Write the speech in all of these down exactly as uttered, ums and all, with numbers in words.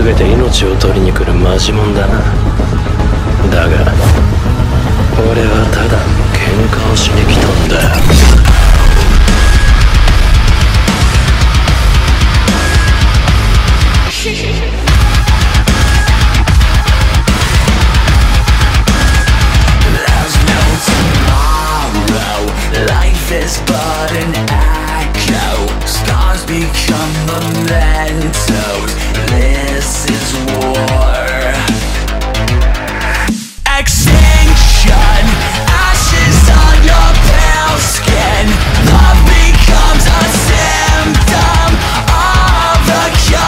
全て命を取りに来るマジモンだな。だが俺はただ喧嘩をしに来たんだよ。 Life is but an echo. Scars become mementos. This is war. Extinction. Ashes on your pale skin. Love becomes a symptom of the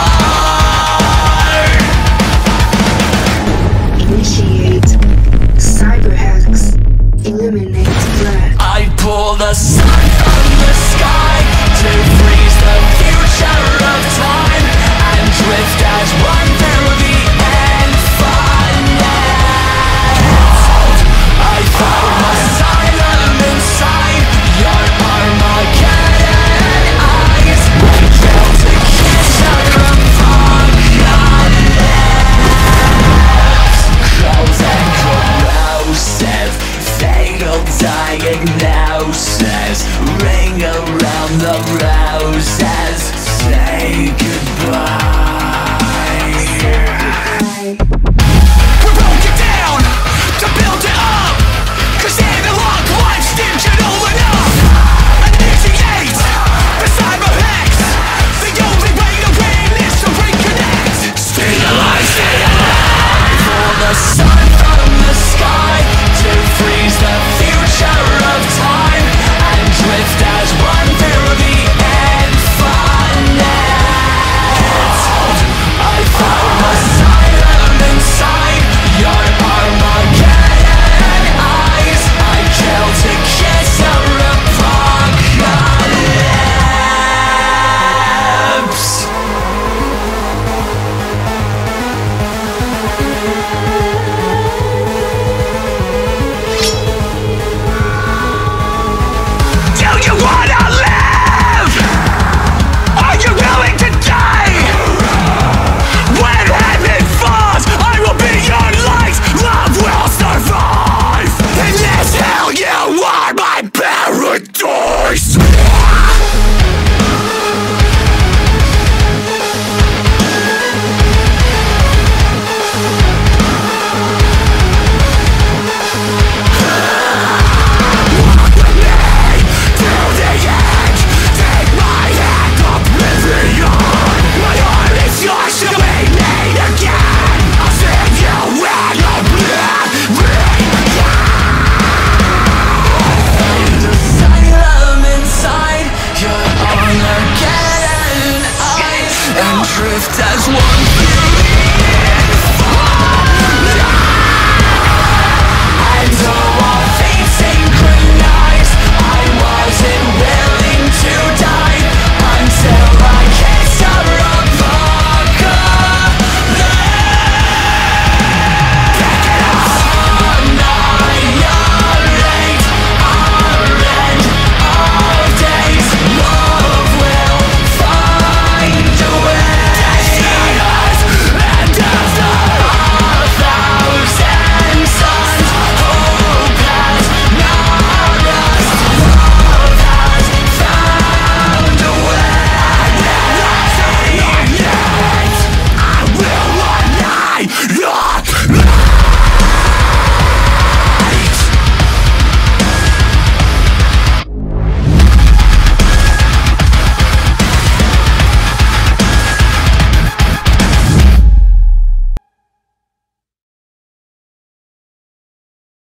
cure. Initiate Cyberhex. Eliminate threat. I pull the sun from the sky to freeze the future of time and drift as one through the infinite. I found my asylum inside your Armageddon eyes. I failed to kiss your apocalypse. Cold and corrosive, fatal diagnosis. Ring around the roses. Say goodbye. We broke it down to build it up, 'cause analog life's digital enough. Initiate the Cyberhex. The only way to win is to reconnect. Stay alive, stay alive. For the sun from the sky to freeze the future of time and drift as one through the infinite. I found asylum inside your Armageddon eyes. I killed to kiss your apocalypse. Do you wanna live? Are you willing to die? When heaven falls, I will be your light. Love will survive. In this hell, you are my paradise. Walk with me to the edge. Take my hand, oblivion. My heart is yours to be made again. I'll save you in oblivion. The asylum inside your Armageddon eyes and drift as one.